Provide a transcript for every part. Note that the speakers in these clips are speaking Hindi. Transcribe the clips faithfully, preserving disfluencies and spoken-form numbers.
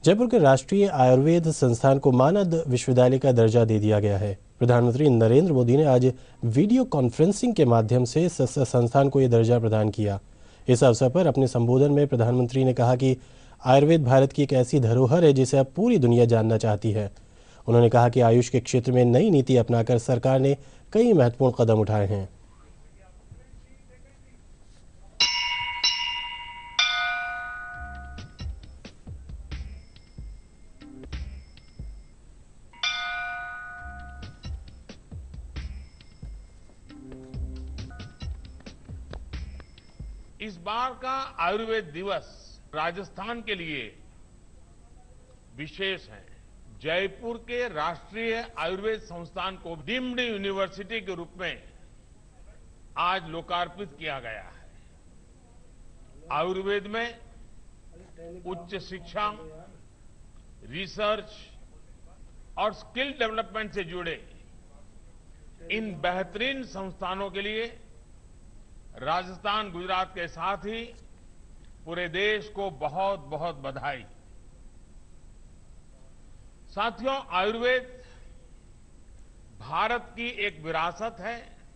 जयपुर के राष्ट्रीय आयुर्वेद संस्थान को मानद विश्वविद्यालय का दर्जा दे दिया गया है। प्रधानमंत्री नरेंद्र मोदी ने आज वीडियो कॉन्फ्रेंसिंग के माध्यम से इस संस्थान को यह दर्जा प्रदान किया। इस अवसर पर अपने संबोधन में प्रधानमंत्री ने कहा कि आयुर्वेद भारत की एक ऐसी धरोहर है जिसे अब पूरी दुनिया जानना चाहती है। उन्होंने कहा कि आयुष के क्षेत्र में नई नीति अपनाकर सरकार ने कई महत्वपूर्ण कदम उठाए हैं। इस बार का आयुर्वेद दिवस राजस्थान के लिए विशेष है। जयपुर के राष्ट्रीय आयुर्वेद संस्थान को डीम्ड यूनिवर्सिटी के रूप में आज लोकार्पित किया गया है। आयुर्वेद में उच्च शिक्षा, रिसर्च और स्किल डेवलपमेंट से जुड़े इन बेहतरीन संस्थानों के लिए राजस्थान, गुजरात के साथ ही पूरे देश को बहुत बहुत बधाई। साथियों, आयुर्वेद भारत की एक विरासत है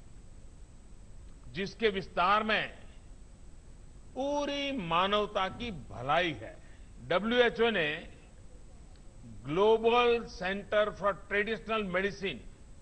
जिसके विस्तार में पूरी मानवता की भलाई है। डब्ल्यू एच ओ ने global centre for traditional medicine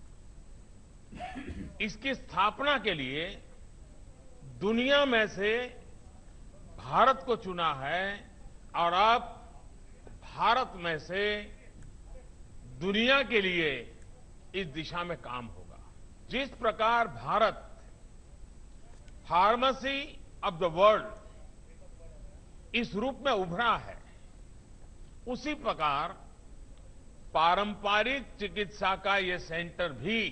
इसकी स्थापना के लिए दुनिया में से भारत को चुना है और अब भारत में से दुनिया के लिए इस दिशा में काम होगा। जिस प्रकार Bharat pharmacy of the world इस रूप में उभरा है, उसी प्रकार पारंपरिक चिकित्सा का यह सेंटर भी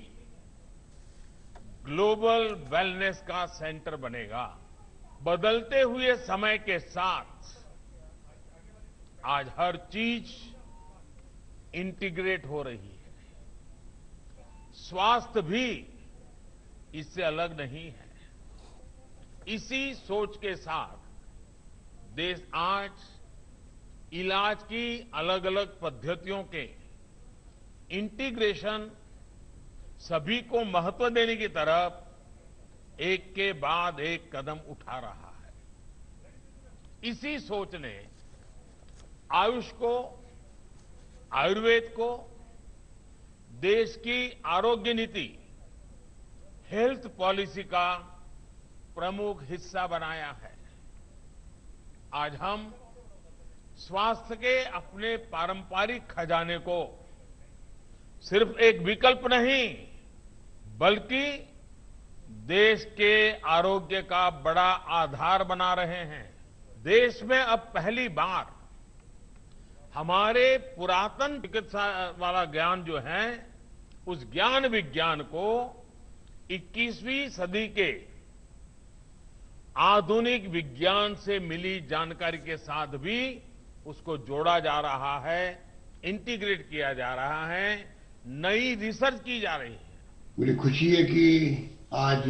ग्लोबल वेलनेस का सेंटर बनेगा। बदलते हुए समय के साथ आज हर चीज इंटीग्रेट हो रही है। स्वास्थ्य भी इससे अलग नहीं है। इसी सोच के साथ देश आज इलाज की अलग अलग पद्धतियों के इंटीग्रेशन, सभी को महत्व देने की तरफ एक के बाद एक कदम उठा रहा है। इसी सोच ने आयुष को, आयुर्वेद को देश की आरोग्य नीति, हेल्थ पॉलिसी का प्रमुख हिस्सा बनाया है। आज हम स्वास्थ्य के अपने पारंपरिक खजाने को सिर्फ एक विकल्प नहीं बल्कि देश के आरोग्य का बड़ा आधार बना रहे हैं। देश में अब पहली बार हमारे पुरातन चिकित्सा वाला ज्ञान जो है, उस ज्ञान विज्ञान को इक्कीसवीं सदी के आधुनिक विज्ञान से मिली जानकारी के साथ भी उसको जोड़ा जा रहा है, इंटीग्रेट किया जा रहा है, नई रिसर्च की जा रही है। मुझे खुशी है कि आज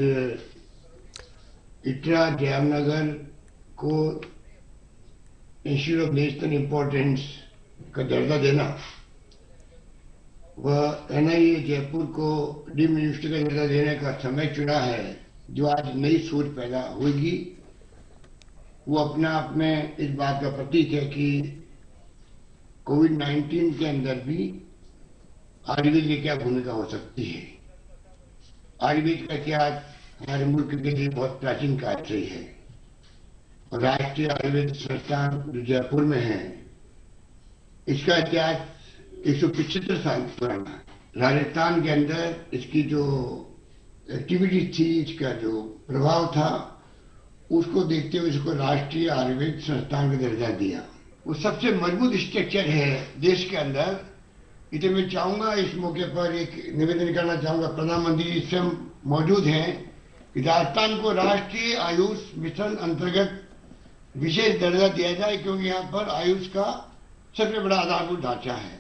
इटरा जामनगर को इंस्टीट्यूट ऑफ नेशनल इंपॉर्टेंस का दर्जा देना, वह एन आई ए जयपुर को डीम्ड यूनिवर्सिटी का दर्जा देने का समय चुना है, जो आज नई सोच पैदा होगी। वो अपने आप में इस बात का प्रतीक है कि कोविड नाइन्टीन के अंदर भी आयुर्वेद की क्या भूमिका हो सकती है। आयुर्वेद का इतिहास हमारे मुल्क के लिए बहुत प्राचीन काल से है और राष्ट्रीय आयुर्वेद संस्थान जो जयपुर में है, इसका इतिहास एक सौ पिछहत्तर साल पुराना है। राजस्थान के अंदर इसकी जो एक्टिविटी थी, इसका जो प्रभाव था, उसको देखते हुए इसको राष्ट्रीय आयुर्वेद संस्थान का दर्जा दिया। वो सबसे मजबूत स्ट्रक्चर है देश के अंदर। इसे मैं चाहूंगा इस मौके पर एक निवेदन करना चाहूंगा, प्रधानमंत्री इस समय मौजूद हैं, कि राजस्थान को राष्ट्रीय आयुष मिशन अंतर्गत विशेष दर्जा दिया जाए, क्योंकि यहाँ पर आयुष का सबसे बड़ा आधारभूत ढांचा है।